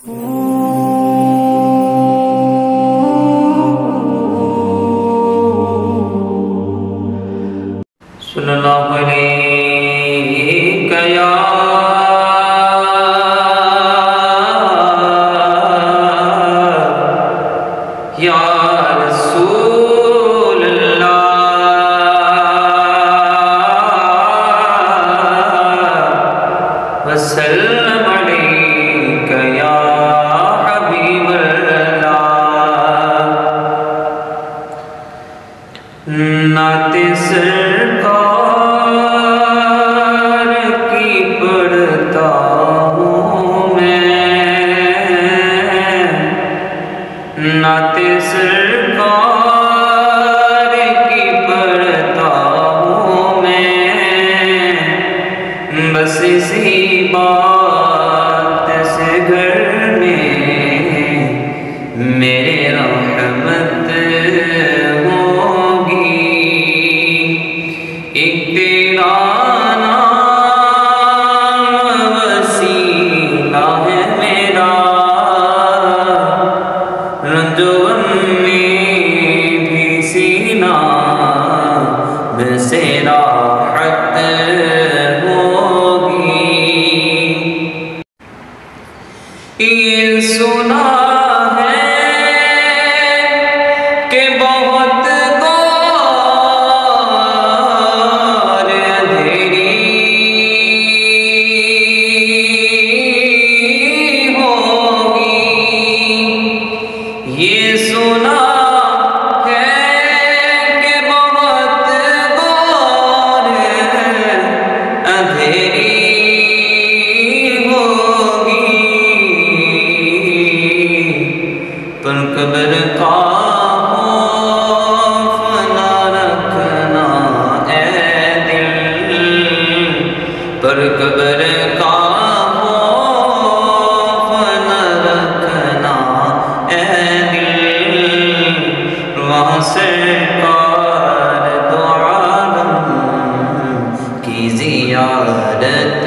صلی اللہ علیہ یا رسول اللہ وسلم علیک یا حبیب اللہ۔ نعت سرکار کی پڑھتا ہوں میں، نعت سرکار کی پڑھتا ہوں میں، بس اسی بات سے گھر میں میرے رحمت سے راحت ہوگی۔ یہ سنا ہے کہ بہت غار اندھیری ہوگی، یہ سنا پر قبر کا خوف نہ رکھنا اے دل، پر قبر کا خوف نہ رکھنا اے دل، وہاں سرکار دو عالم کی زیارت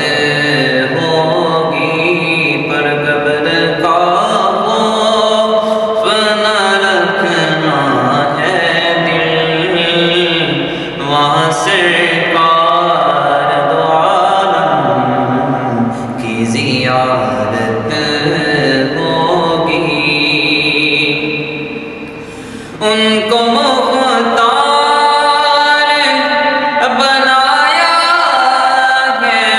ان کو مختار بنایا ہے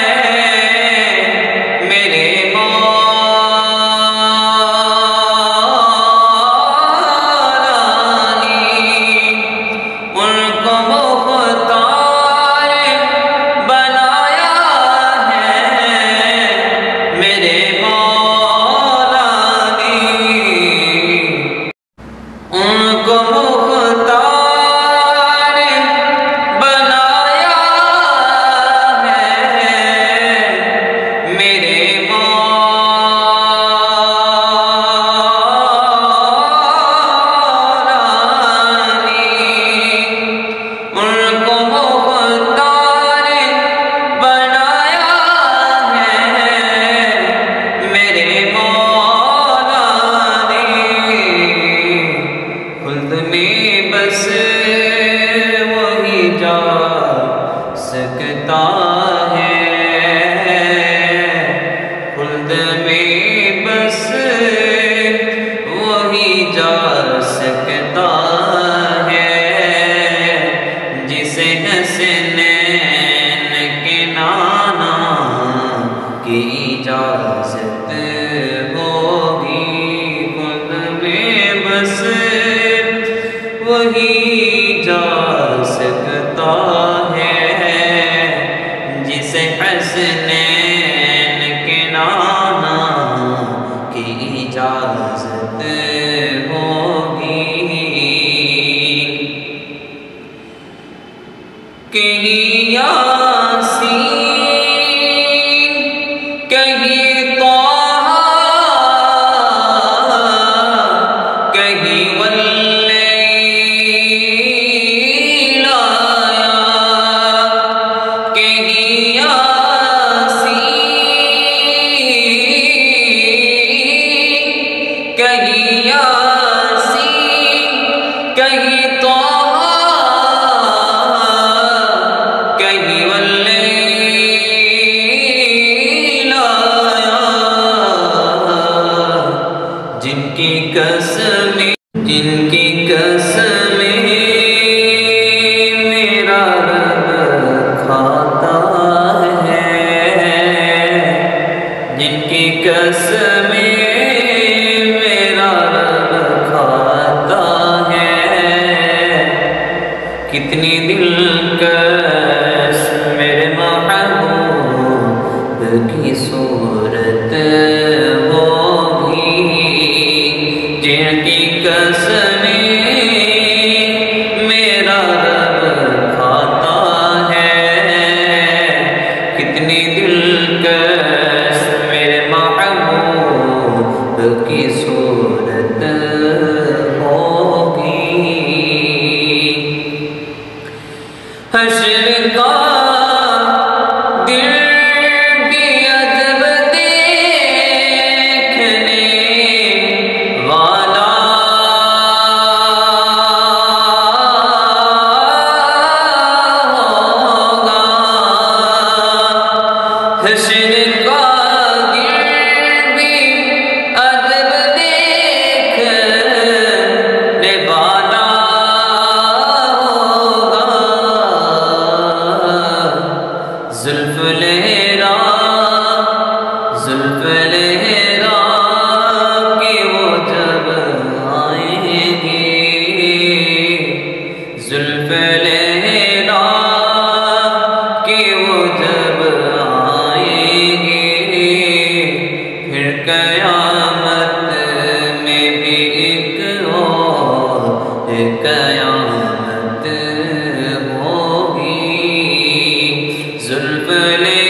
میرے مولا نے، ان کو مختار بنایا ہے میرے مولا نے، ان کو مختار بنایا ہے میرے مولا نے، ان کو مختار بنایا ہے میرے مولا نے، خلد میں بس وہی جا سکتا ہے، خلد میں بس وہی جا سکتا ہے، جسے حسنین کے نانا کی اجازت ہوگی، خلد میں بس وہی جا سکتا ہے، جسے حسنین کے نانا کی اجازت ہوگی۔ کہیں یاسین کہیں طٰہٰ کہیں واللیل آیا، کہیں یاسین کہیں یاسین کہیں طٰہٰ کہیں واللیل آیا جن کی قسمیں میرا رب کھاتا ہے جن کی قسمیں میرا رب کھاتا ہے کتنی دلکش میرے محبوب کی صورت ہوگی جن کی قسمیں میرا رب کھاتا ہے کتنی دلکش میرے محبوب کی صورت ہوگی حشر کا دل بھی عجب دیکھنے والا ہوگا حشر کا دل بھی عجب دیکھنے والا زلف لہرا کہ وہ جب آئیں گے زلف لہرا کہ وہ جب آئیں گے پھر قیامت میں بھی ایک اور قیامت ہوگی زلف